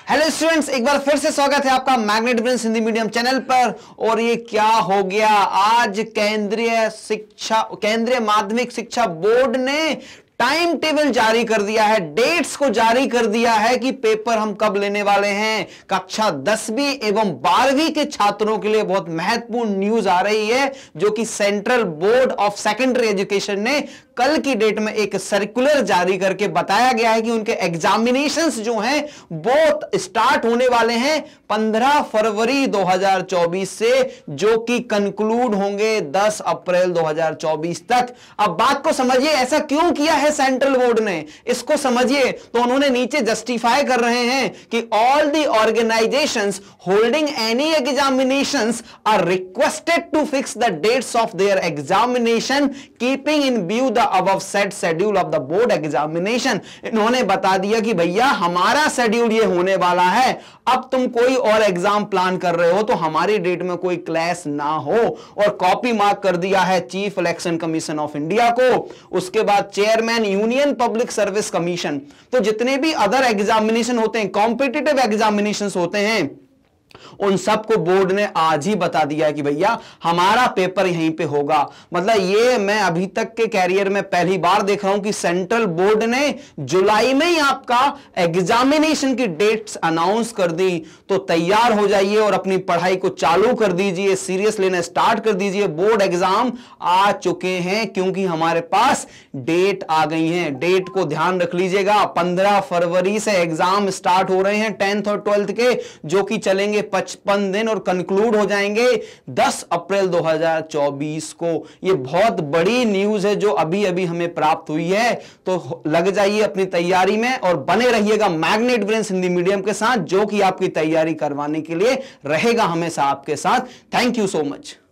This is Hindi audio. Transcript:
हेलो स्टूडेंट्स, एक बार फिर से स्वागत है आपका magnet brains Hindi medium channel पर। और ये क्या हो गया, आज केंद्रीय माध्यमिक शिक्षा बोर्ड ने टाइम टेबल जारी कर दिया है, डेट्स को जारी कर दिया है कि पेपर हम कब लेने वाले हैं। कक्षा 10वीं एवं 12वीं के छात्रों के लिए बहुत महत्वपूर्ण न्यूज आ रही है, जो कि central board of secondary education ने कल की डेट में एक सर्कुलर जारी करके बताया गया है कि उनके एग्जामिनेशंस जो हैं वो स्टार्ट होने वाले हैं 15 फरवरी 2024 से, जो कि कंक्लूड होंगे 10 अप्रैल 2024 तक। अब बात को समझिए, ऐसा क्यों किया है सेंट्रल बोर्ड ने, इसको समझिए। तो उन्होंने नीचे जस्टिफाई कर रहे हैं कि all the organisations holding any examinations are requested to fix the dates of their examination keeping in view the above said schedule of the board examination। इन्होंने बता दिया कि भैया हमारा शेड्यूल ये होने वाला है, अब तुम कोई और एग्जाम प्लान कर रहे हो तो हमारी डेट में कोई क्लैश ना हो। और कॉपी मार्क कर दिया है chief election commission of India को, उसके बाद chairman union public service commission. तो जितने भी अदर एग्जामिनेशन होते हैं, कॉम्पिटिटिव एग्जामिनेशन होते हैं, उन सबको बोर्ड ने आज ही बता दिया है कि भैया हमारा पेपर यहीं पे होगा। मतलब ये मैं अभी तक के कैरियर में पहली बार देख रहा हूं कि सेंट्रल बोर्ड ने जुलाई में ही आपका एग्जामिनेशन की डेट्स अनाउंस कर दी। तो तैयार हो जाइए और अपनी पढ़ाई को चालू कर दीजिए, सीरियस लेना स्टार्ट कर दीजिए। बोर्ड एग्जाम आ चुके हैं क्योंकि हमारे पास डेट आ गई है। डेट को ध्यान रख लीजिएगा, 15 फरवरी से एग्जाम स्टार्ट हो रहे हैं 10th और 12th के, जो कि चलेंगे 55 दिन और कंक्लूड हो जाएंगे 10 अप्रैल 2024 को। यह बहुत बड़ी न्यूज है जो अभी अभी हमें प्राप्त हुई है। तो लग जाइए अपनी तैयारी में और बने रहिएगा मैग्नेट ब्रेन्स हिंदी मीडियम के साथ, जो कि आपकी तैयारी करवाने के लिए रहेगा हमेशा आपके साथ। Thank you so much.